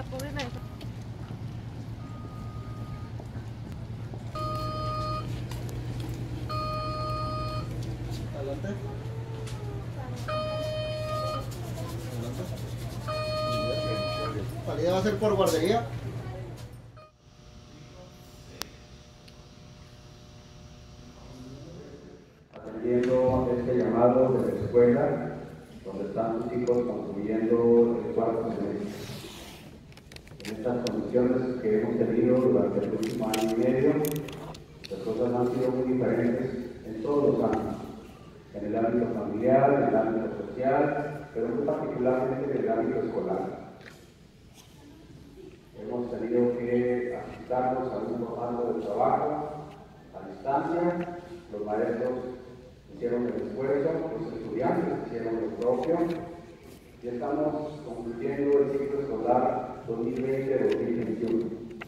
la pobre maestra. Adelante. Salida va a ser por guardería. Atendiendo este llamado de la escuela, donde están los chicos concluyendo el cuarto semestre. En estas condiciones que hemos tenido durante el último año y medio, las cosas han sido muy diferentes en todos los ámbitos, en el ámbito familiar, en el ámbito social, pero muy particularmente en el ámbito escolar. Hemos tenido que ajustarnos a un formato de trabajo a distancia. Los maestros hicieron el esfuerzo, los estudiantes hicieron lo propio y estamos concluyendo el ciclo escolar 2020-2021.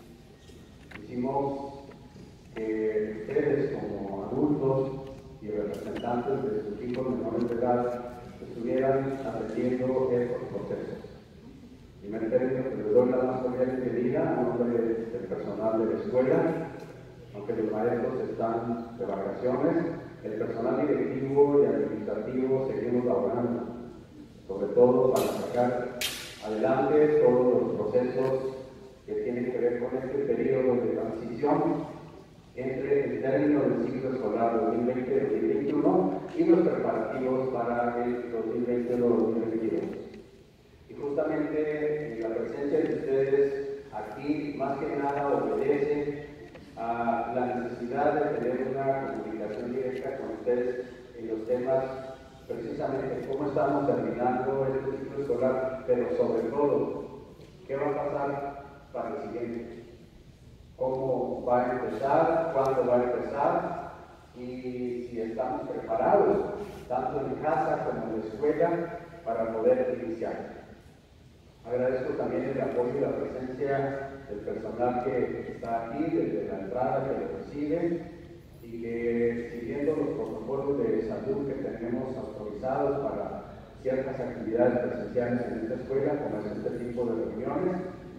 Hicimos que ustedes como adultos y representantes de sus hijos menores de edad estuvieran atendiendo estos procesos. En primer término, que les doy la más cordial bienvenida a nombre del personal de la escuela. Aunque los maestros están de vacaciones, el personal directivo y administrativo seguimos laborando, sobre todo para sacar adelante todos los procesos que tienen que ver con este periodo de transición entre el término del ciclo escolar 2020-2021 y los preparativos para el 2020-2022. Y justamente la presencia de ustedes aquí, más que nada, obedece a la necesidad de tener una comunicación directa con ustedes en los temas, precisamente cómo estamos terminando este ciclo escolar, pero sobre todo, qué va a pasar para el siguiente, cómo va a empezar, cuándo va a empezar y si estamos preparados, tanto en casa como en la escuela, para poder iniciar. Agradezco también el apoyo y la presencia del personal que está aquí, desde la entrada, que lo recibe y que, siguiendo los protocolos de salud que tenemos autorizados para ciertas actividades presenciales en esta escuela, como es este tipo de reuniones,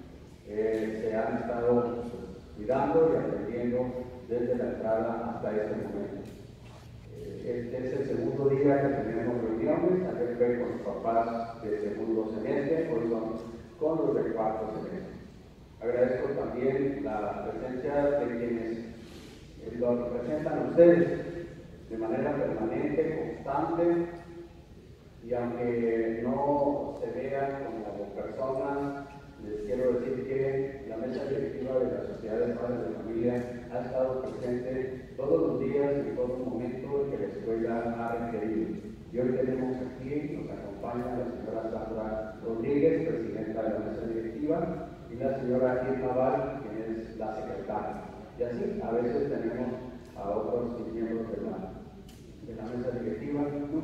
se han estado cuidando y atendiendo desde la entrada hasta este momento. Este es el segundo día que tenemos reuniones, ayer fue con los papás del segundo semestre, hoy son con los del cuarto semestre. Agradezco también la presencia de quienes lo representan a ustedes de manera permanente, constante, y aunque no se vean como personas, les quiero decir que la mesa directiva de la Sociedad de Padres de Familia ha estado presente todos los días y en todo momento que la escuela ha requerido. Y hoy tenemos aquí, nos acompaña la señora Sandra Rodríguez, presidenta de la mesa directiva, y la señora Irma Val, quien es la secretaria. Y así, a veces tenemos a otros miembros de la mesa directiva.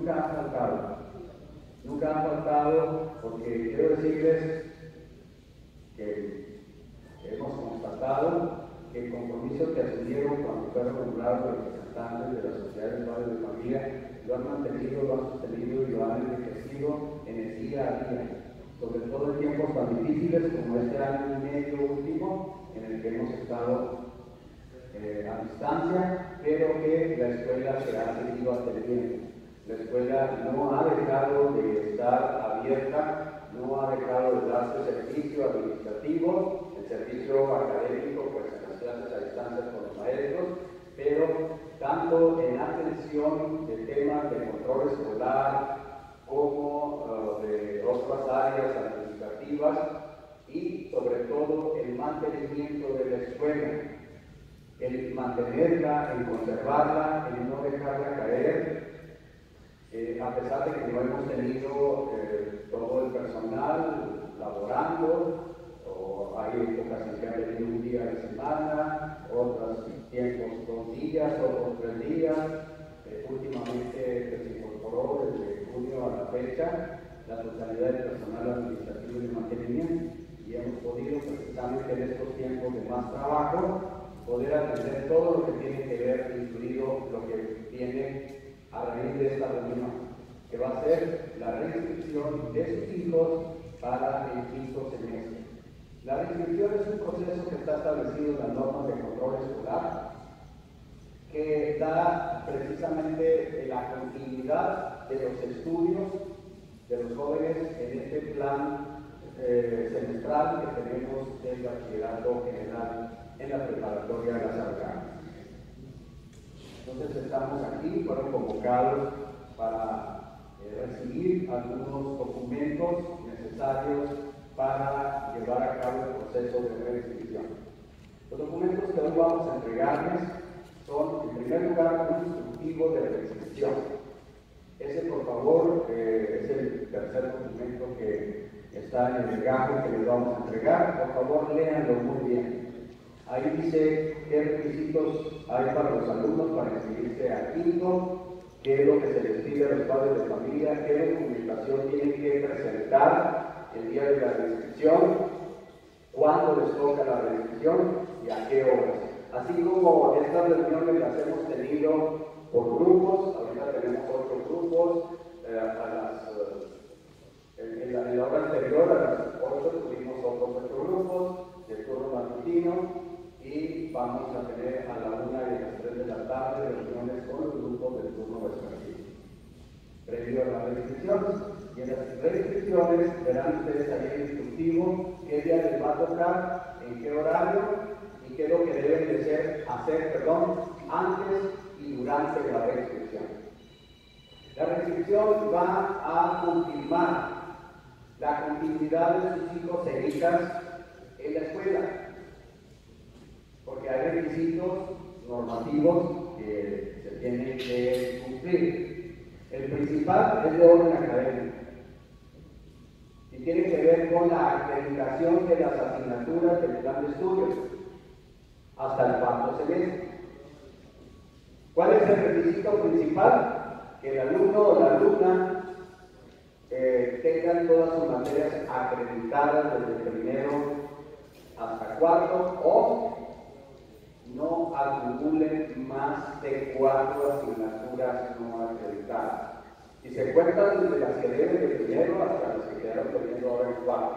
Nunca han faltado, porque quiero decirles que hemos constatado que el compromiso que asumieron cuando fueron nombrados representantes de la Sociedad de Padres de Familia lo han mantenido, lo han sostenido y lo han enriquecido en el día a día, sobre todo en tiempos tan difíciles como este año y medio último, en el que hemos estado a distancia, pero que la escuela se ha seguido atendiendo. La escuela no ha dejado de estar abierta, no ha dejado de darse servicio administrativo, el servicio académico, pues en las clases a distancia con los maestros, pero tanto en atención de temas de control escolar como de otras áreas administrativas y sobre todo el mantenimiento de la escuela, el mantenerla, el conservarla, el no dejarla caer. A pesar de que no hemos tenido todo el personal laborando, o hay épocas en que ha venido un día de semana, otros tiempos 2 días, otros 3 días, últimamente se incorporó desde junio a la fecha la totalidad del personal administrativo y de mantenimiento, y hemos podido precisamente en estos tiempos de más trabajo poder atender todo lo que tiene que ver, incluido lo que viene a raíz de esta reunión, que va a ser la reinscripción de sus hijos para el quinto semestre. La reinscripción es un proceso que está establecido en las normas de control escolar, que da precisamente la continuidad de los estudios de los jóvenes en este plan semestral que tenemos del bachillerato general en la preparatoria de las Arcanas. Entonces estamos aquí, fueron convocados para recibir algunos documentos necesarios para llevar a cabo el proceso de reinscripción. Los documentos que hoy vamos a entregarles son, en primer lugar, un instructivo de reinscripción. Ese, por favor, es el tercer documento que está en el legajo que les vamos a entregar. Por favor, léanlo muy bien. Ahí dice qué requisitos hay para los alumnos para inscribirse a quinto, qué es lo que se les pide a los padres de familia, qué documentación tienen que presentar el día de la reinscripción, cuándo les toca la reinscripción y a qué horas. Así como estas reuniones las hemos tenido por grupos, ahorita tenemos 8 grupos, en la hora anterior, a las 8, tuvimos otros 8 grupos de turno matutino y vamos a tener a la 1 y a las 3 de la tarde reuniones con los grupos del turno vespertino, previo a las reinscripciones. Y en las reinscripciones verán ustedes ahí el instructivo, qué día les va a tocar, en qué horario y qué es lo que deben de hacer antes y durante la reinscripción. La reinscripción va a confirmar la continuidad de sus hijos e hijas en la escuela, porque hay requisitos normativos que se tienen que cumplir. El principal es de orden académico y tiene que ver con la acreditación de las asignaturas del plan de estudios hasta el 4º semestre. ¿Cuál es el requisito principal? Que el alumno o la alumna tengan todas sus materias acreditadas desde el primero hasta 4º o no acumulen más de 4 asignaturas no acreditadas. Y se cuentan desde las que deben de primero hasta las que quedaron teniendo ahora en 4.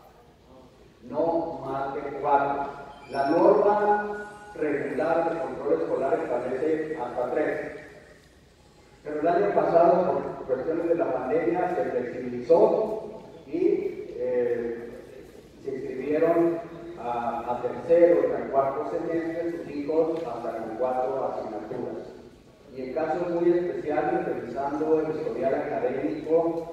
No más de 4. La norma regular de control escolar establece hasta 3. Pero el año pasado, por cuestiones de la pandemia, se flexibilizó y se inscribieron a tercero y a 4º semestre sus hijos hasta con 4 asignaturas. Y en casos muy especiales, revisando el historial académico,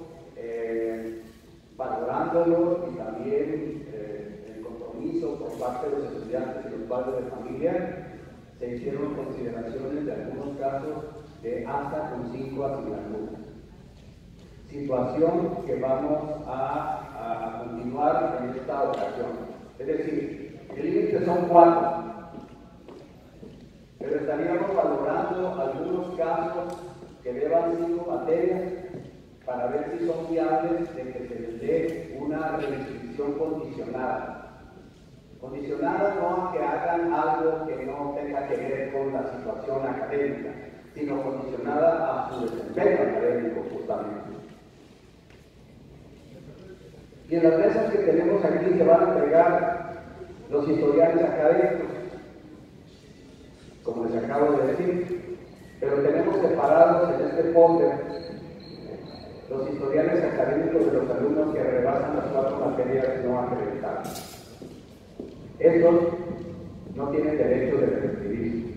valorándolos y también el compromiso por parte de los estudiantes y los padres de familia, se hicieron consideraciones de algunos casos de hasta con 5 asignaturas. Situación que vamos a continuar en esta ocasión. Es decir, el límite son 4, pero estaríamos valorando algunos casos que deban 5 materias para ver si son viables de que se les dé una reinscripción condicionada. Condicionada no a que hagan algo que no tenga que ver con la situación académica, sino condicionada a su desempeño académico justamente. Y en las mesas que tenemos aquí se van a entregar los historiales académicos, como les acabo de decir, pero tenemos separados en este folder los historiales académicos de los alumnos que rebasan las 4 materias no acreditadas. Estos no tienen derecho de reinscribirse.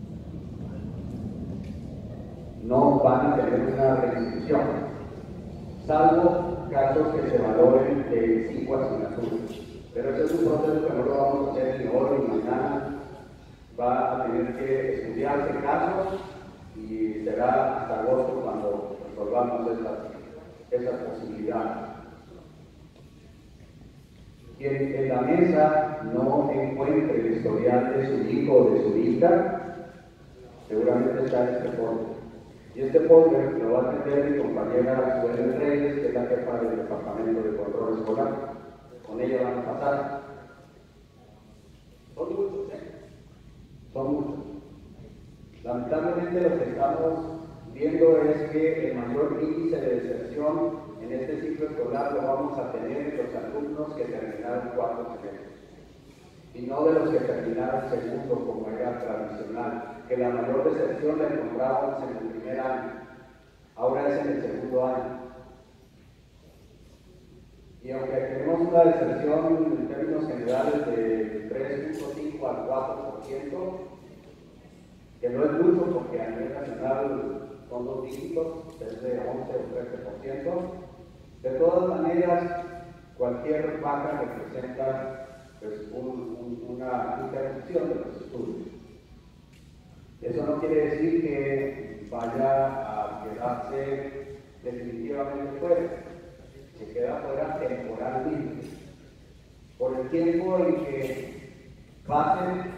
No van a tener una reinscripción, salvo casos que se valoren de 5 asignaturas. Pero ese es un proceso que no lo vamos a hacer ni hoy ni mañana. Va a tener que estudiarse casos y será hasta agosto cuando resolvamos esas posibilidades. Quien en la mesa no encuentre el historial de su hijo o de su hija, seguramente está en este folder. Y este folder lo va a atender mi compañera Suelen Reyes, que es la jefa del Departamento de Control Escolar. Con ella van a pasar. Son muchos, son muchos. Lamentablemente lo que estamos viendo es que el mayor índice de deserción en este ciclo escolar lo vamos a tener de los alumnos que terminaron 4 semestres y no de los que terminaron segundo como era tradicional, que la mayor deserción la encontrábamos en el primer año, ahora es en el segundo año. Y aunque tenemos una deserción en términos generales de 3.5 al 4%, que no es mucho porque a nivel nacional son 2 dígitos, es de 11 o 13%, de todas maneras, cualquier baja representa pues, una interrupción de los estudios. Eso no quiere decir que vaya a quedarse definitivamente fuera, se queda fuera temporalmente, por el tiempo en que pasen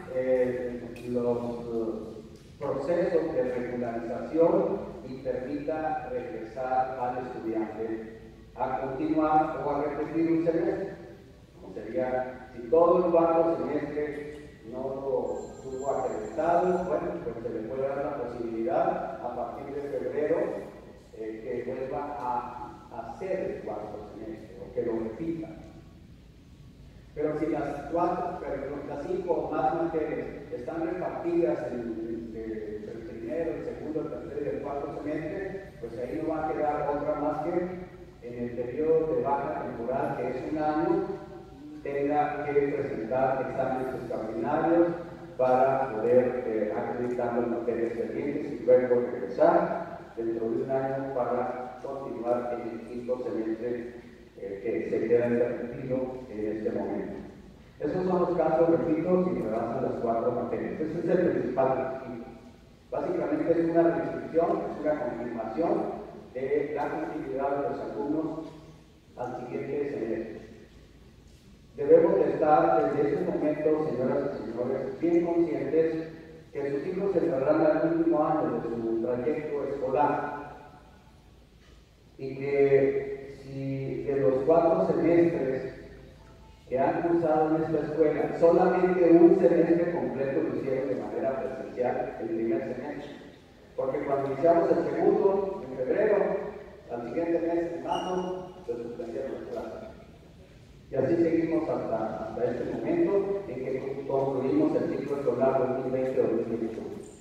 los procesos de regularización y permita regresar al estudiante a continuar o a repetir un semestre. Como sería, si todo el cuarto semestre no lo tuvo acreditado, bueno, pues se le puede dar la posibilidad a partir de febrero que vuelva a hacer el cuarto semestre o que lo repita. Pero si las 5 o más materias están repartidas entre el primero, el segundo, el tercero y el cuarto semestre, pues ahí no va a quedar otra más que en el periodo de baja temporal, que es un año, tenga que presentar exámenes extraordinarios para poder acreditar las materias pendientes y luego regresar dentro de un año para continuar en el quinto semestre que se queda interrumpido en este momento. Esos son los casos, repito, si rebasan las 4 materias. Ese es el principal requisito. Básicamente es una restricción, es una confirmación de la continuidad de los alumnos al siguiente semestre. Debemos de estar desde este momento, señoras y señores, bien conscientes que sus hijos entrarán al último año de su trayecto escolar y que si de los 4 semestres que han cursado en esta escuela, solamente un semestre completo lo hicieron de manera presencial el primer semestre. Porque cuando iniciamos el segundo, en febrero, al siguiente mes, en marzo, se suspendieron las clases. Y así seguimos hasta este momento en que concluimos el ciclo escolar 2020-2021.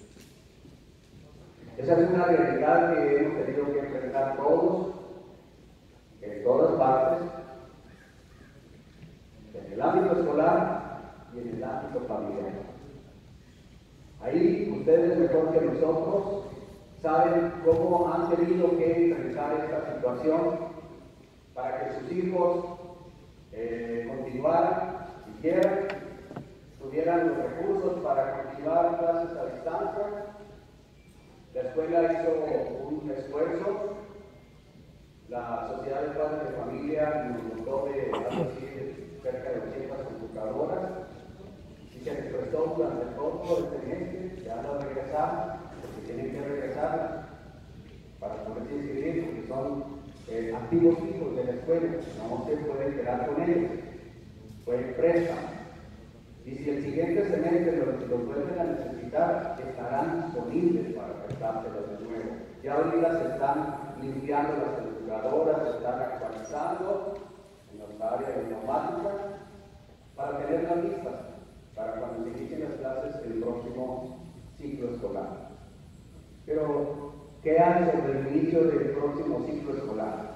Esa es una realidad que hemos tenido que enfrentar todos, en todas partes, en el ámbito escolar y en el ámbito familiar. Ahí ustedes mejor que nosotros saben cómo han tenido que enfrentar esta situación para que sus hijos continuaran, siguieran, tuvieran los recursos para continuar clases a distancia. La escuela hizo un esfuerzo. La Sociedad de Padres de Familia nos dotó de algo así de cerca de 200 computadoras y se les prestó durante todo el semestre. Ya no regresaron, porque tienen que regresar para poderse inscribir, porque son antiguos hijos de la escuela, no se pueden quedar con ellos, pueden prestar. Y si el siguiente semestre los vuelven a necesitar, estarán disponibles para prestárselos de nuevo. Ya ahorita se están limpiando las computadoras, se están actualizando en nuestra área de informática para tenerlas listas para cuando se inicien las clases el próximo ciclo escolar. Pero, ¿qué hay sobre el inicio del próximo ciclo escolar?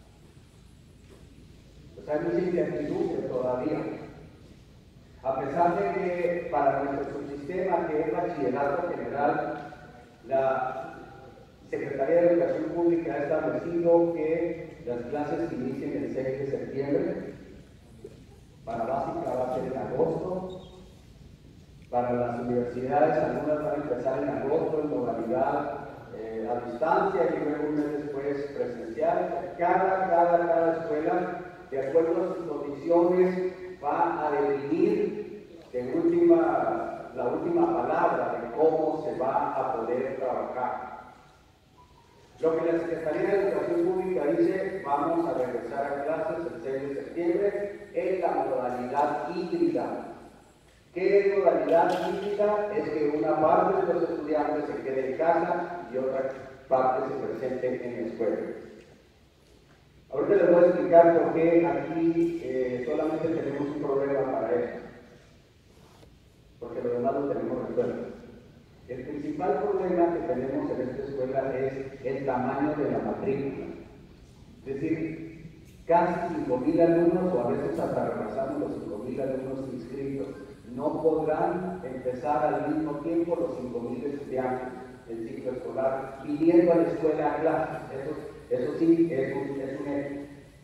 Pues hay mucha incertidumbre todavía. A pesar de que para nuestro subsistema, que es bachillerato general, la Secretaría de Educación Pública ha establecido que las clases inicien el 6 de septiembre, para básica va a ser en agosto, para las universidades algunas van a empezar en agosto en modalidad a distancia y luego un mes después presencial. Cada escuela, de acuerdo a sus condiciones, va a definir la última palabra de cómo se va a poder trabajar. Lo que la Secretaría de Educación Pública dice, vamos a regresar a clases el 6 de septiembre en la modalidad híbrida. ¿Qué es modalidad híbrida? Es que una parte de los estudiantes se quede en casa y otra parte se presente en la escuela. Ahorita les voy a explicar por qué aquí solamente tenemos un problema para esto, porque lo demás lo tenemos resuelto. El principal problema que tenemos en esta escuela es el tamaño de la matrícula. Es decir, casi 5,000 alumnos, o a veces hasta rebasamos los 5,000 alumnos inscritos, no podrán empezar al mismo tiempo los 5,000 estudiantes el ciclo escolar viniendo a la escuela a clases. Eso sí es un hecho.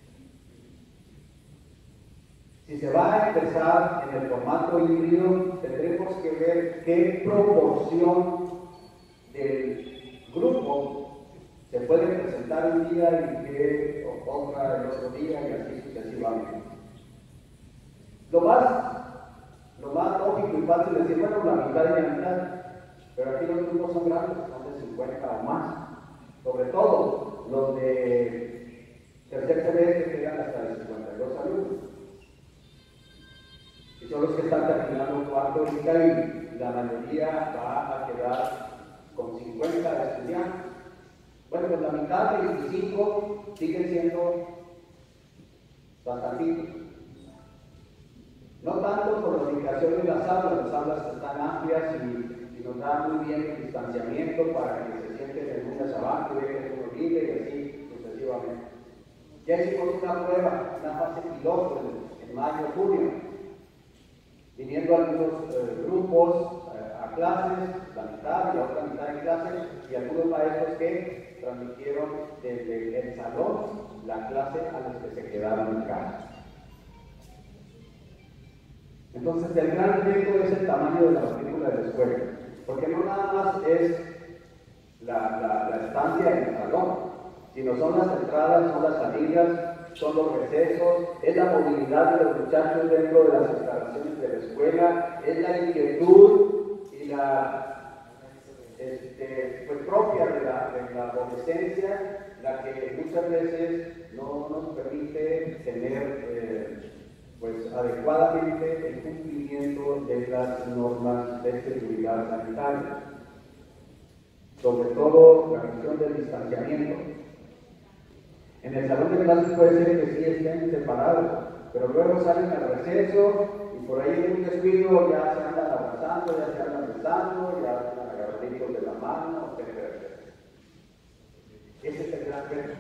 Si se va a empezar en el formato híbrido, tendremos que ver qué proporción del grupo se puede presentar un día y qué otra el otro día, y así sucesivamente. Lo más lógico y fácil es decir, bueno, la mitad y la mitad, pero aquí los grupos son grandes, son de 50 o más, sobre todo los de tercer semestre que llegan hasta de 52 alumnos. Y son los que están terminando cuarto ahorita, y la mayoría va a quedar con 50 estudiantes. Bueno, pues la mitad de 25 siguen siendo bastantitos. No tanto por la ubicación de las aulas están amplias y nos da muy bien el distanciamiento para que se sienten en un desabajo y dejen uno libre y así sucesivamente. Ya hicimos una prueba, una fase piloto en mayo, junio, viniendo algunos grupos a clases, la mitad y la otra mitad de clases, y algunos maestros que transmitieron desde el salón la clase a los que se quedaron en casa. Entonces, el gran reto es el tamaño de la matrícula de la escuela, porque no nada más es la estancia en el salón, sino son las entradas, son las salidas, son los recesos, es la movilidad de los muchachos dentro de las instalaciones de la escuela, es la inquietud y la pues propia de la adolescencia, la que muchas veces no nos permite tener pues adecuadamente el cumplimiento de las normas de seguridad sanitaria, sobre todo la cuestión del distanciamiento. En el salón de clases puede ser que sí estén separados, pero luego salen al receso y por ahí en un descuido ya se andan abrazando, ya se andan besando, ya andan agarraditos de la mano, etc. Ese es el gran reto.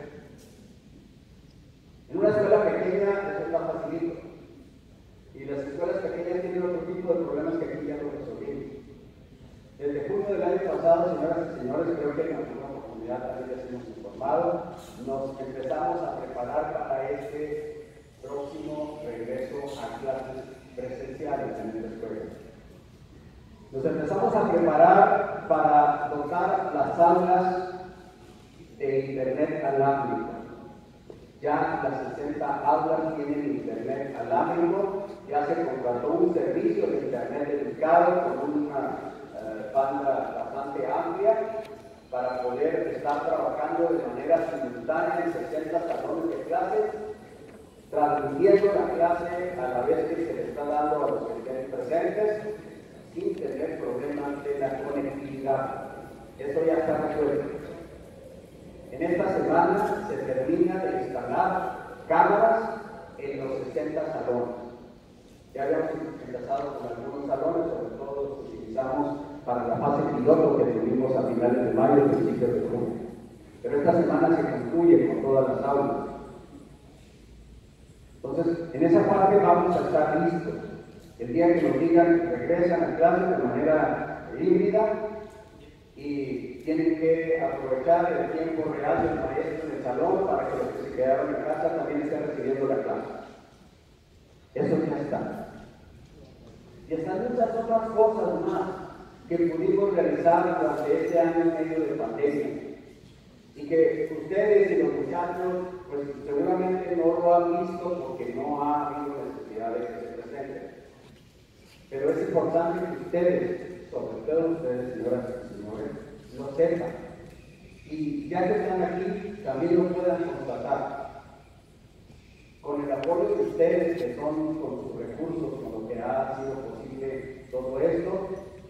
En una escuela pequeña eso está facilito, y las escuelas pequeñas tienen otro tipo de problemas que aquí ya lo resolvimos. Desde junio del año pasado, señoras y señores, creo que en alguna oportunidad también les hemos informado, nos empezamos a preparar para este próximo regreso a clases presenciales en esta escuela. Nos empezamos a preparar para dotar las aulas de internet alámbrico. Ya las 60 aulas tienen internet alámbrico, ya se contrató un servicio de internet dedicado con una banda bastante amplia para poder estar trabajando de manera simultánea en 60 salones de clases, transmitiendo la clase a la vez que se le está dando a los que estén presentes, sin tener problemas de la conectividad. Eso ya está resuelto. En esta semana se termina de instalar cámaras en los 60 salones. Ya habíamos empezado con algunos salones, sobre todo los que utilizamos para la fase piloto que tuvimos a finales de mayo y principios de junio. Pero esta semana se concluye con todas las aulas. Entonces, en esa parte vamos a estar listos. El día que nos digan regresan a clase de manera híbrida y tienen que aprovechar el tiempo real del maestro en el salón para que los que se quedaron en casa también estén recibiendo la clase. Eso ya está. Y están muchas otras cosas más que pudimos realizar durante este año y medio de pandemia y que ustedes y los muchachos pues seguramente no lo han visto porque no ha habido necesidad de que se presenten. Pero es importante que ustedes, sobre todo ustedes, señoras y señores, lo sepan. Y ya que están aquí, también lo puedan constatar. Con el apoyo de ustedes, que son con sus recursos, con lo que ha sido posible todo esto,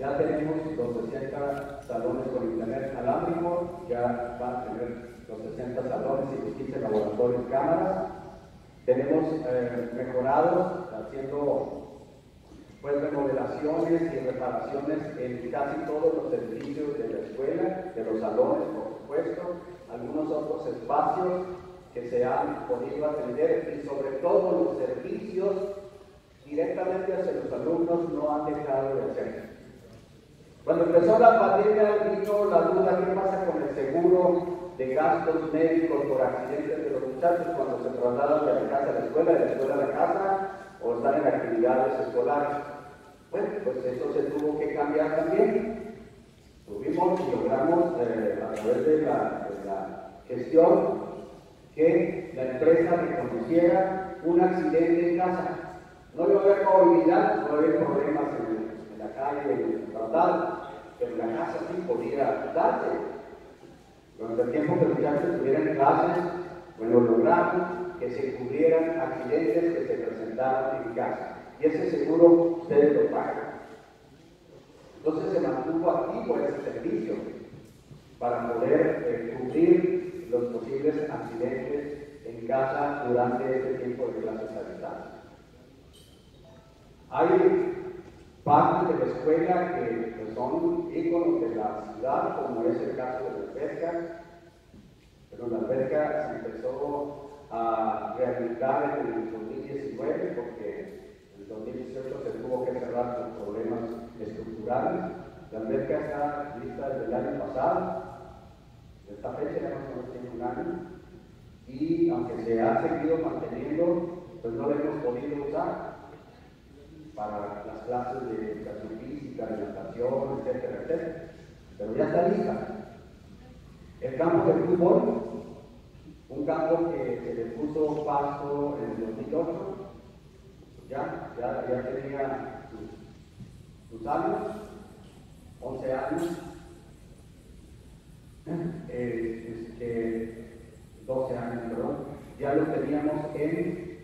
Ya tenemos los 60 salones con internet alámbrico, ya van a tener los 60 salones y los 15 laboratorios cámaras. Tenemos mejorados, haciendo pues remodelaciones y reparaciones en casi todos los edificios de la escuela, de los salones, por supuesto, algunos otros espacios que se han podido atender y sobre todo los servicios directamente hacia los alumnos no han dejado de hacer. Cuando empezó la pandemia vino la duda, ¿qué pasa con el seguro de gastos médicos por accidentes de los muchachos cuando se trasladan de la casa a la escuela, de la escuela a la casa o están en actividades escolares? Bueno, pues eso se tuvo que cambiar también. Tuvimos y logramos a través de la gestión que la empresa reconociera un accidente en casa. No iba a haber movilidad, no iba a haber problemas en la calle, en el tratado, pero en la casa sí podía darse. Durante el tiempo que los muchachos estuvieran clases, bueno, logramos que se cubrieran accidentes que se presentaron en casa. Y ese seguro ustedes lo pagan. Entonces se mantuvo activo ese servicio para poder cubrir los posibles accidentes en casa durante este tiempo de clases a distancia. Hay partes de la escuela que son íconos de la ciudad, como es el caso de la alberca. Pero la alberca se empezó a rehabilitar en el 2019 porque en el 2018 se tuvo que cerrar por problemas estructurales. La alberca está lista desde el año pasado, de esta fecha ya más o menos tiene un año, y aunque se ha seguido manteniendo, pues no la hemos podido usar para las clases de educación física, de natación, etcétera, etcétera. Pero ya está lista. El campo de fútbol, un campo que se le puso pasto en el 2008, ya tenía sus años, 11 años, 12 años, perdón, ya lo teníamos en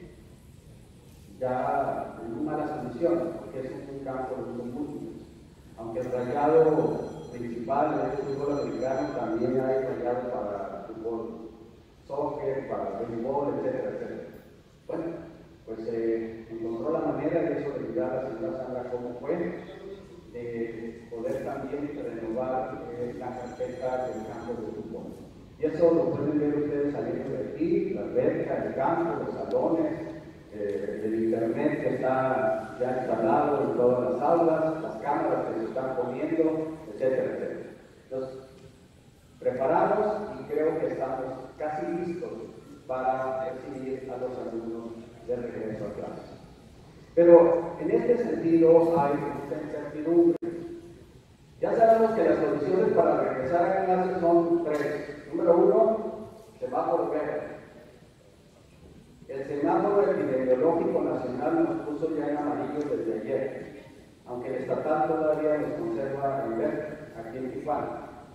muy malas condiciones, porque es un campo de uso múltiple. Aunque el rayado principal es el fútbol americano, también hay rayado para fútbol soccer, para béisbol, etcétera, etcétera. Bueno, pues se encontró la manera, y eso le dirá a la señora Sandra cómo fue, de poder también renovar la carpeta del campo de fútbol. Y eso lo pueden ver ustedes saliendo de aquí, la alberca, el campo, los salones, el internet que está ya instalado en todas las aulas, las cámaras que se están poniendo, etcétera, etcétera. Entonces, preparados y creo que estamos casi listos para recibir a los alumnos de regreso a clases. Pero en este sentido hay mucha incertidumbre. Ya sabemos que las condiciones para regresar a clases son tres. Número uno, semáforo verde. El semáforo epidemiológico nacional nos puso ya en amarillo desde ayer, aunque el estatal todavía nos conserva en verde, aquí en Tijuana.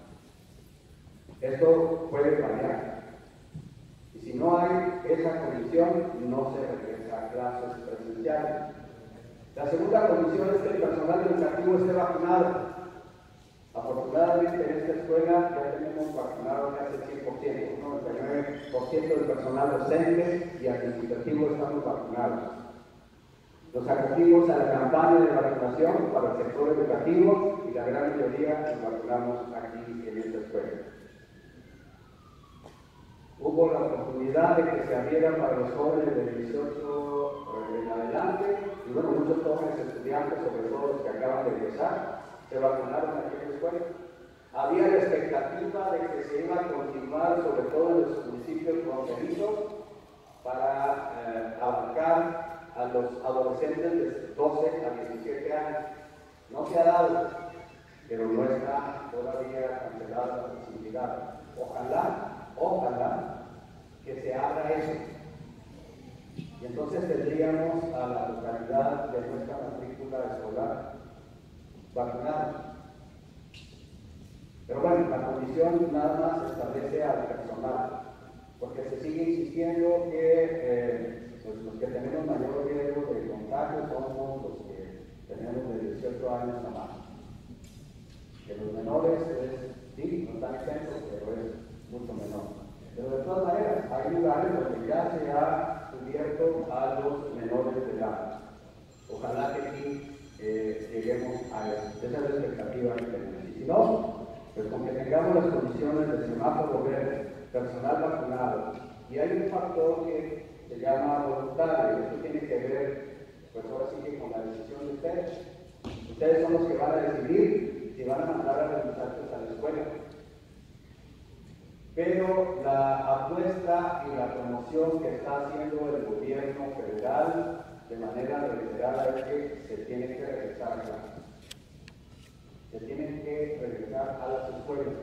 Esto puede cambiar. Y si no hay esa condición, no se regresa a clases presenciales. La segunda condición es que el personal educativo esté vacunado. Afortunadamente en esta escuela ya tenemos vacunado casi el 100%, un 99% del personal docente y administrativo estamos vacunados. Nos acogimos a la campaña de vacunación para el sector educativo y la gran mayoría nos vacunamos aquí en esta escuela. Hubo la oportunidad de que se abriera para los jóvenes de 18 en adelante, y bueno, muchos jóvenes estudiantes, sobre todo los que acaban de egresar, se vacunaron aquí en la escuela. Había la expectativa de que se iba a continuar, sobre todo en los municipios fronterizos, para abarcar a los adolescentes de 12 a 17 años. No se ha dado, pero no está todavía cancelada la posibilidad. Ojalá que se abra eso. Y entonces tendríamos a la totalidad de nuestra matrícula escolar vacunada. Pero bueno, la condición nada más establece al personal, porque se sigue insistiendo que pues los que tenemos mayor riesgo de contagio somos los que tenemos de 18 años a más. menores sí, no están exentos, pero es mucho menor. Pero de todas maneras, hay lugares donde ya se ha cubierto a los menores de edad. Ojalá que aquí lleguemos a eso. Esa es la expectativa que tenemos. Y si no, pues con que tengamos las condiciones de semáforo verde, personal vacunado, y hay un factor que se llama voluntario, y esto tiene que ver, pues ahora sí que con la decisión de ustedes. Ustedes son los que van a decidir si van a mandar a los muchachos a la escuela. Pero la apuesta y la promoción que está haciendo el gobierno federal de manera reiterada es que se tiene que regresar a clases. Se tienen que regresar a las escuelas.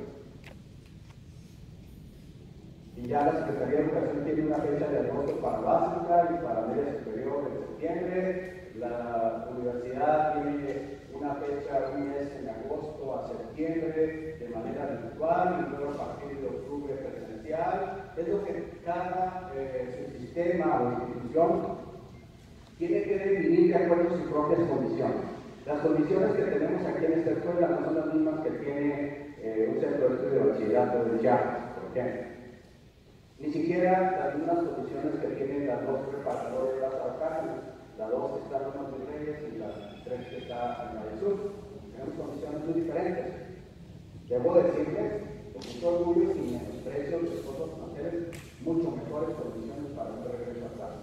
Y ya la Secretaría de Educación tiene una fecha de agosto para básica y para media superior de septiembre. La universidad tiene una fecha, un mes en agosto a septiembre de manera virtual y luego a partir de octubre presencial. Es lo que cada subsistema o institución tiene que definir de acuerdo a sus propias condiciones. Las condiciones que tenemos aquí en esta escuela no son las mismas que tiene un centro de estudio de bachillerato de Chiapas, por ejemplo. Ni siquiera las mismas condiciones que tienen las dos preparadoras de las Arcángel, la 2 que está en Lomas de Reyes y la 3 que está en la del Sur. Tenemos condiciones muy diferentes. Debo decirles, con mucho orgullo y menosprecio, que nosotros tenemos mucho mejores condiciones para un regreso a clase.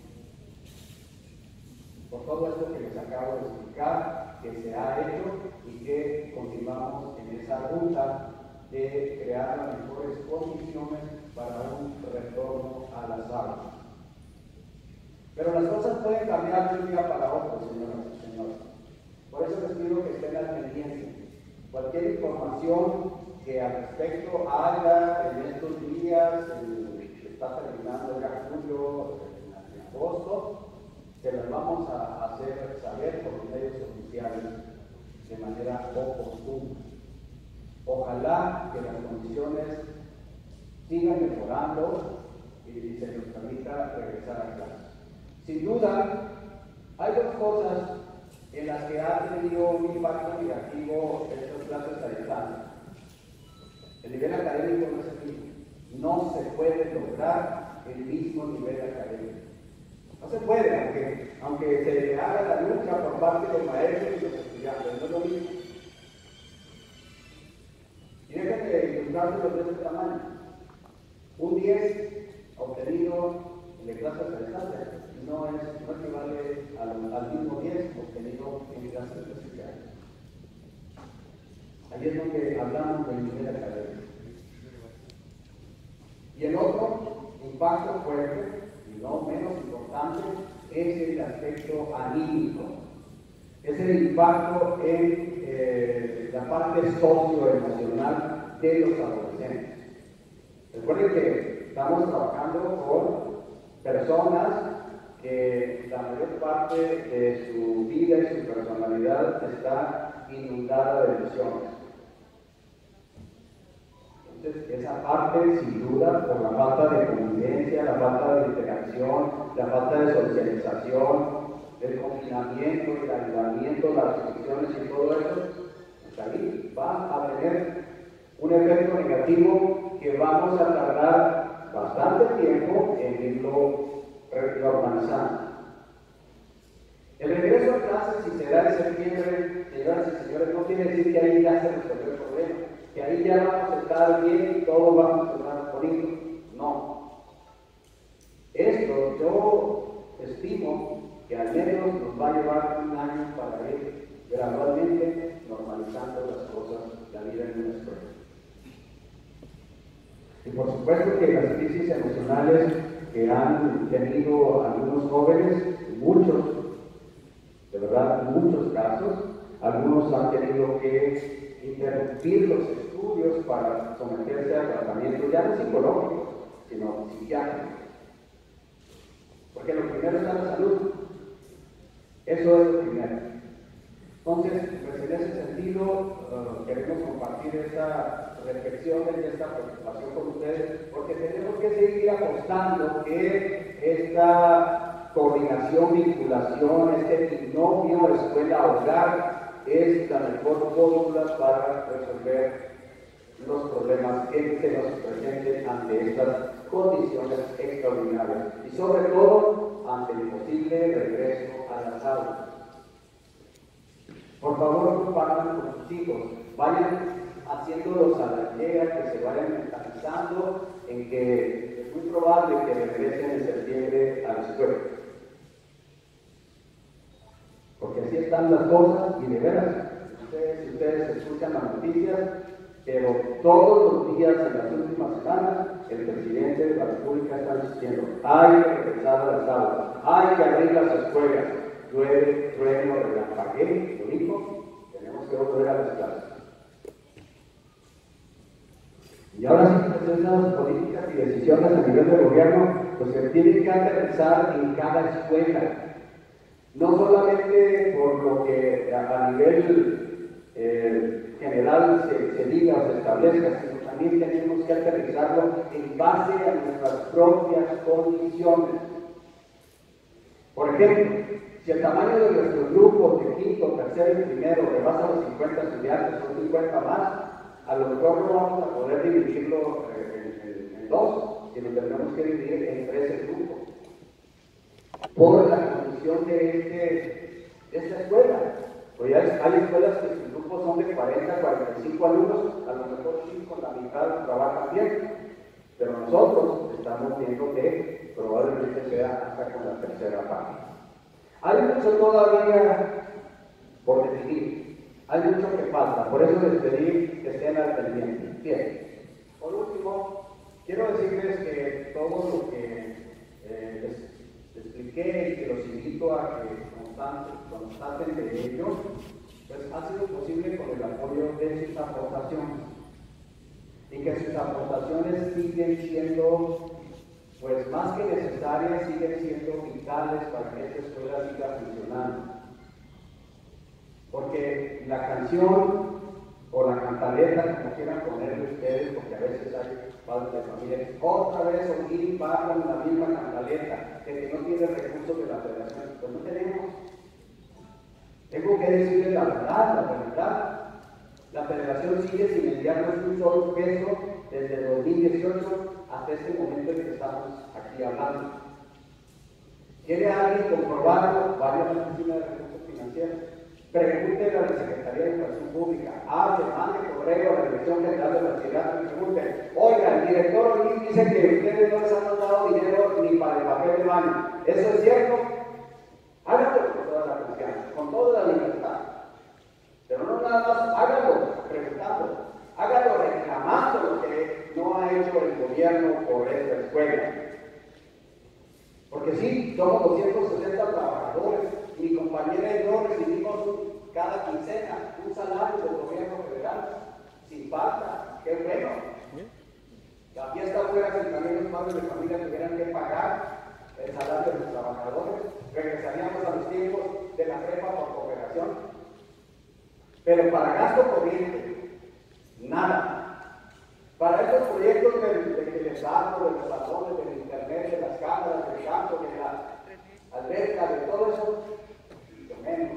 Por todo esto que les acabo de explicar, que se ha hecho y que continuamos en esa ruta de crear las mejores condiciones para un retorno a las aulas. Pero las cosas pueden cambiar de un día para otro, señoras y señores. Por eso les pido que estén al pendiente. Cualquier información que al respecto haya en estos días, que está terminando ya julio, en agosto, se las vamos a hacer saber por los medios oficiales de manera oportuna. Ojalá que las condiciones sigan mejorando y se nos permita regresar a clases. Sin duda, hay dos cosas en las que ha tenido un impacto negativo estas clases a distancia. El nivel académico no es el mismo. No se puede lograr el mismo nivel académico. No se puede, aunque se haga la lucha por parte de los maestros y los estudiantes, no es lo mismo. Y déjenme ilustrárselo de este tamaño. Un 10 obtenido de clases a distancia no equivale al mismo 10 obtenido en clases presenciales. Ahí es donde hablamos del nivel académico. Y el otro impacto fuerte, y no menos importante, es el aspecto anímico. Es el impacto en la parte socioemocional de los adolescentes. Recuerden que estamos trabajando con personas que la mayor parte de su vida y su personalidad está inundada de emociones. Entonces, esa parte, sin duda, por la falta de convivencia, la falta de interacción, la falta de socialización, el confinamiento, el aislamiento, las restricciones y todo eso, pues ahí va a tener un efecto negativo que vamos a tardar bastante tiempo en irlo normalizando. El regreso a clases, si se da en septiembre, señoras y señores, no quiere decir que ahí ya se resolvió el problema, que ahí ya vamos a estar bien y todo va a funcionar bonito. No. Esto yo estimo que al menos nos va a llevar un año para ir gradualmente normalizando las cosas, la vida en una escuela. Y por supuesto que las crisis emocionales que han tenido algunos jóvenes, muchos, de verdad, muchos casos, algunos han tenido que interrumpir los estudios para someterse a tratamiento ya no psicológico, sino psiquiátrico. Porque lo primero es la salud. Eso es lo primero. Entonces, pues en ese sentido, queremos compartir esta reflexión y esta preocupación con ustedes, porque tenemos que seguir apostando que esta coordinación, vinculación, este binomio escuela-hogar es la mejor fórmula para resolver los problemas que se nos presenten ante estas condiciones extraordinarias y sobre todo ante el posible regreso a las aulas. Por favor, compartan con sus hijos, vayan haciéndolos a la idea, que se vayan mentalizando en que es muy probable que regresen en septiembre a la escuela. Porque así están las cosas y de veras, ustedes escuchan las noticias, pero todos los días en las últimas semanas el presidente de la República está diciendo: hay que regresar a las aulas, hay que abrir las escuelas, llueve, trueno, relampaguee, lo dijo, tenemos que volver a las clases. Y ahora sí, pues esas políticas y decisiones a nivel del gobierno, pues se tienen que aterrizar en cada escuela. No solamente por lo que a nivel general se diga o se establezca, sino también tenemos que aterrizarlo en base a nuestras propias condiciones. Por ejemplo, si el tamaño de nuestros grupos de quinto, tercero y primero rebasa los 50 estudiantes o 50 más, a lo mejor no vamos a poder dividirlo en dos, sino tendremos que dividir en 13 grupos. Por la condición de esta escuela. Pues hay escuelas que sus grupos son de 40 a 45 alumnos, a lo mejor sí con la mitad trabajan bien, pero nosotros estamos viendo que probablemente sea hasta con la tercera parte. Hay mucho todavía por definir, hay mucho que falta, por eso les pedí que estén al pendiente. Bien, por último, quiero decirles que todo lo que les expliqué y que los invito a que constaten de ello, pues ha sido posible con el apoyo de sus aportaciones y que sus aportaciones siguen siendo, pues más que necesarias, siguen siendo vitales para que esta escuela siga funcionando. Porque la canción o la cantaleta, como quieran ponerle ustedes, porque a veces hay padres de familia, otra vez oír va con la misma cantaleta, que no tiene recursos de la federación, pues no tenemos. Tengo que decirles la verdad. La federación sigue sin enviarnos un solo peso desde el 2018 hasta este momento en que estamos aquí hablando. ¿Quiere alguien comprobarlo? Vaya a la Oficina de Recursos Financieros. Pregúntenle a la Secretaría de Educación Pública, mande correo a la Dirección General de Bachillerato y pregunten: oiga, el director aquí dice que ustedes no les han dado dinero ni para el papel de baño. ¿Eso es cierto? Háganlo con toda la confianza, con toda la libertad. Pero no nada más háganlo preguntando, háganlo reclamando lo que no ha hecho el gobierno por esta escuela. Porque sí, somos 260 trabajadores y mi compañera y yo recibimos cada quincena un salario del gobierno federal, sin falta. ¡Qué bueno! La fiesta fuera si también los padres de familia tuvieran que pagar el salario de los trabajadores, regresaríamos a los tiempos de la prepa por cooperación. Pero para gasto corriente, nada. Para estos proyectos del teletrato, de los salones, del internet, de las cámaras, del campo, de la alberca, de todo eso, lo menos.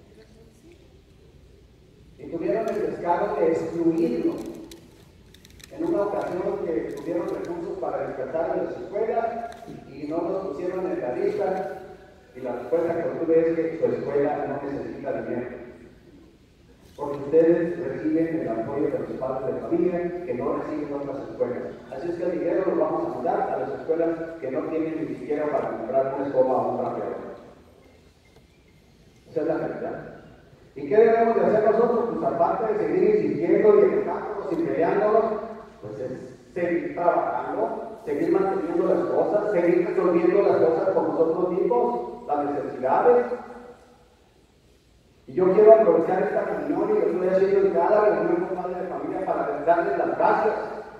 Y tuvieron el descaro de excluirlo. En una ocasión que tuvieron recursos para rescatar a las escuelas y no nos pusieron en la lista, y la respuesta que obtuve es que su escuela no necesita dinero. Porque ustedes reciben el apoyo de los padres de familia que no reciben otras escuelas. Así es que el dinero lo vamos a mandar a las escuelas que no tienen ni siquiera para comprar una escoba o un trapeador. Esa es la realidad. ¿Y qué debemos de hacer nosotros? Pues aparte de seguir insistiendo y enojándonos y peleándonos, pues es seguir trabajando, seguir manteniendo las cosas, seguir resolviendo las cosas con nosotros mismos, las necesidades. Y yo quiero aprovechar esta reunión y lo estoy haciendo en cada reunión con padres de familia para darles las gracias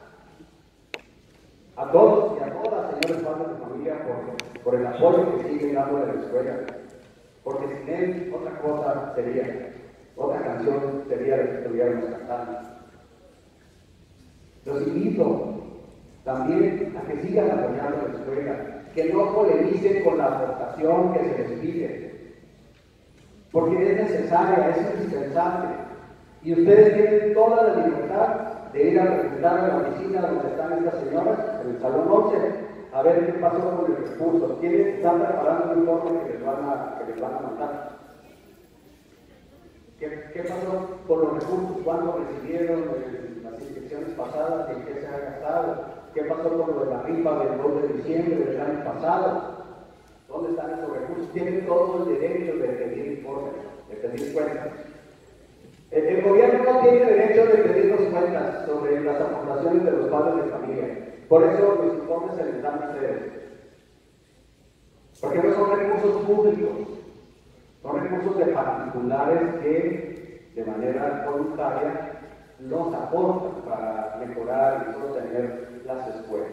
a todos y a todas, señores padres de familia, por el apoyo que siguen dando a la escuela. Porque sin él, otra cosa sería, otra canción sería la que estuviéramos cantando. Los invito también a que sigan apoyando a la escuela, que no polemicen con la aportación que se les pide. porque es necesaria, es indispensable. Y ustedes tienen toda la libertad de ir a presentar a la oficina donde están estas señoras, en el salón 11, a ver qué pasó con el recurso. ¿Quiénes están preparando un informe que les van a mandar? ¿Qué pasó con los recursos? ¿Cuándo recibieron las inscripciones pasadas? ¿En qué se ha gastado? ¿Qué pasó con lo de la rifa del 2 de diciembre del año pasado? ¿Dónde están esos recursos? Tienen todo el derecho de pedir informes, de pedir cuentas. El gobierno no tiene derecho de pedirnos cuentas sobre las aportaciones de los padres de familia. Por eso los informes se les dan a ustedes. Porque no son recursos públicos, son recursos de particulares que de manera voluntaria nos aportan para mejorar y sostener las escuelas.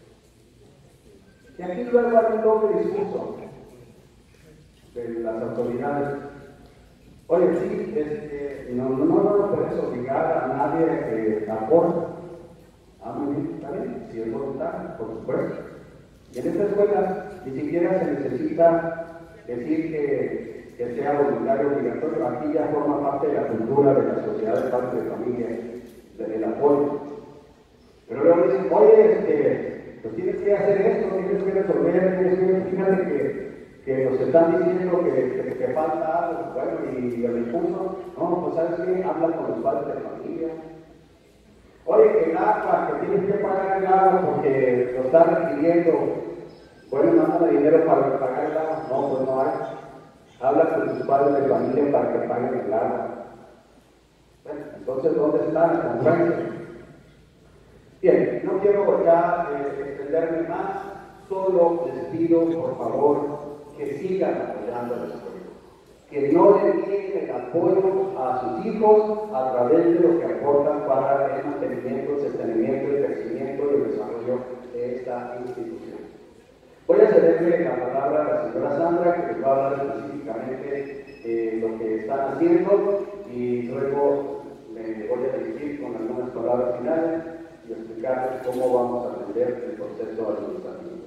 Y aquí luego hay un doble discurso de las autoridades. Oye, sí, no puedes obligar a nadie a que aporte. Muy bien, está bien, si es voluntario, por supuesto. Y en esta escuela ni siquiera se necesita decir que sea voluntario obligatorio. Aquí ya forma parte de la cultura de la sociedad de padres de familia, del apoyo. Pero luego dicen, oye, pues tienes que hacer esto, tienes que resolver, fíjate que nos están diciendo que falta algo, bueno, y el recurso, no, pues sabes qué, habla con los padres de familia. Oye, que el agua, que tienes que pagar el agua porque lo está requiriendo, bueno, mándame dinero para pagar el agua, no, pues no hay. Habla con tus padres de familia para que paguen el agua. Bueno, entonces, ¿dónde está la congruencia? Bien, no quiero ya extenderme más, solo les pido, por favor, que sigan apoyando a la escuela, que no le nieguen el apoyo a sus hijos a través de lo que aportan para el mantenimiento, el sostenimiento, el crecimiento y el desarrollo de esta institución. Voy a cederle la palabra a la señora Sandra, que les va a hablar específicamente lo que están haciendo, y luego me voy a dirigir con algunas palabras finales y explicarles cómo vamos a atender el proceso administrativo.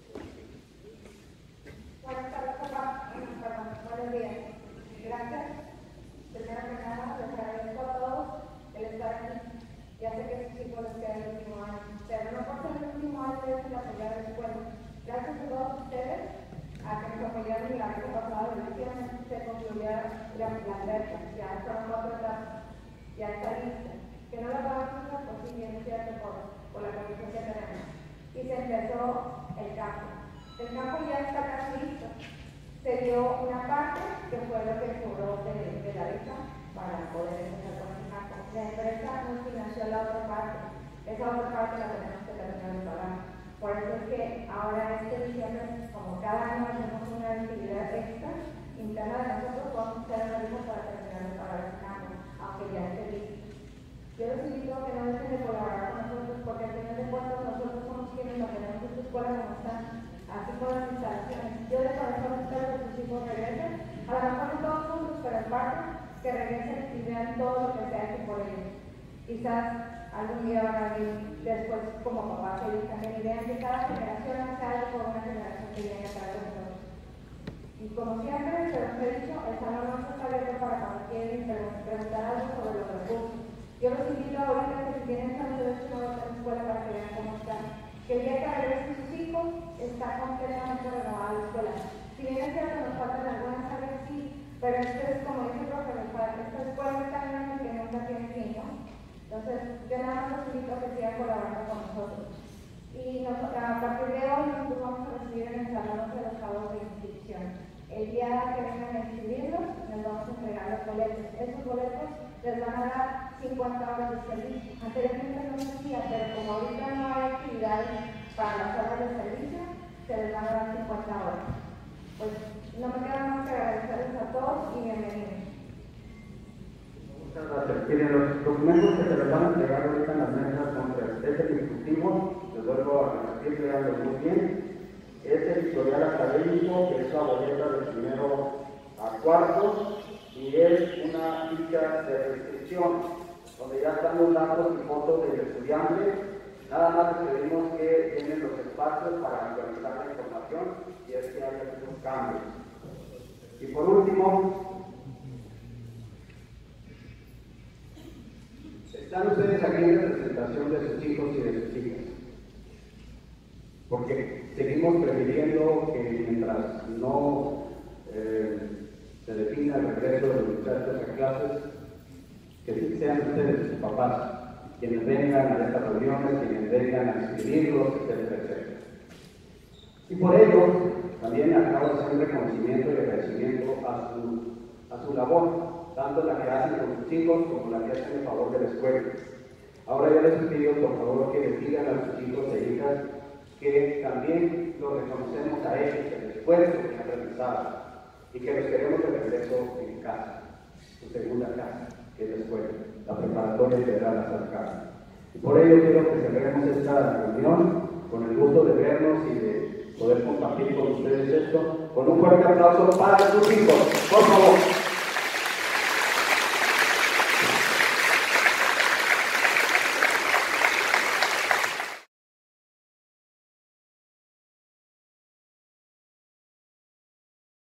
Buenas tardes, papá. Buenos días. Gracias. Primero que nada, les agradezco a todos el estar aquí. Ya sé que a sus hijos les queda el último año, pero no por ser el último año es el apoyar a la escuela. Gracias a todos ustedes a que nos apoyaron el año pasado, efectivamente se concluyó la alberca, ya son 4 etapas, ya está lista. Que no la pagamos, pues sí, bien es cierto por la condición que tenemos. Y se empezó el campo. El campo ya está casi listo. Se dio una parte que fue lo que cobró de la beca para poder empezar con el campo. La empresa nos financió la otra parte. Esa otra parte la tenemos que terminar de pagar. Por eso es que ahora este diciembre, como cada año hacemos una actividad extra interna de nosotros, vamos a hacer lo mismo para terminar de pagar el campo, aunque ya esté listo. Yo les invito a que no dejen de colaborar con nosotros, porque al final de cuentas nosotros somos quienes mantenemos esta escuela como está, así con las instalaciones. Yo de corazón espero que sus hijos regresen, a lo mejor no todos juntos, pero en parte, que regresen y vean todo lo que se ha hecho por ellos. Quizás algún día van a venir después como papás ellos también y vean que cada generación hace algo por una generación que viene atrás de nosotros. Y como siempre, se los he dicho, el salón no está abierto para cuando quieren preguntar algo sobre los recursos. Yo los invito ahorita que si tienen salud de la escuela para que vean cómo está. Que el día que regresen sus hijos está completamente renovada la escuela. Si bien es cierto, nos faltan algunas áreas, sí, pero esto es como dice el profe, esta escuela está grande que nunca tiene fin, ¿no? Entonces, yo nada más los invito a que sigan colaborando con nosotros. Y a partir de hoy nosotros vamos a recibir en el salón de los pagos de inscripción. El día que vengan a inscribirlos, les vamos a entregar los boletos. Esos boletos les van a dar 50 horas de servicio. Anteriormente no se hacía, pero como ahorita no hay actividades para las horas de servicio, se les van a dar 50 horas. Pues no me queda más que agradecerles a todos y bienvenidos. Muchas gracias. Miren, los documentos que se les van a entregar ahorita en las mesas son el instructivo, les vuelvo a repetir, leanlo muy bien. Es el historial académico, que es la boleta de primero a cuarto, y es una ficha de restricción, donde ya están los datos y fotos del estudiante. Nada más les pedimos que tienen los espacios para actualizar la información y es que hay algunos cambios. Y por último, representación de sus hijos y de sus hijas. Porque seguimos prefiriendo que mientras no se defina el regreso de los muchachos a clases, que sean ustedes sus papás quienes vengan a estas reuniones, quienes vengan a escribirlos, etcétera, etcétera. Y por ello, también acabo de hacer un reconocimiento y agradecimiento a su labor, tanto la que hacen con sus hijos como la que hacen en favor de la escuela. Ahora yo les pido, por favor, que les digan a sus hijos e hijas que también los reconocemos a ellos, el esfuerzo que han realizado, y que los queremos de regreso en casa, su segunda casa, que es la escuela, la Preparatoria Federal Azarcán. Y por ello quiero que celebremos esta reunión con el gusto de vernos y de poder compartir con ustedes esto, con un fuerte aplauso para sus hijos, por favor.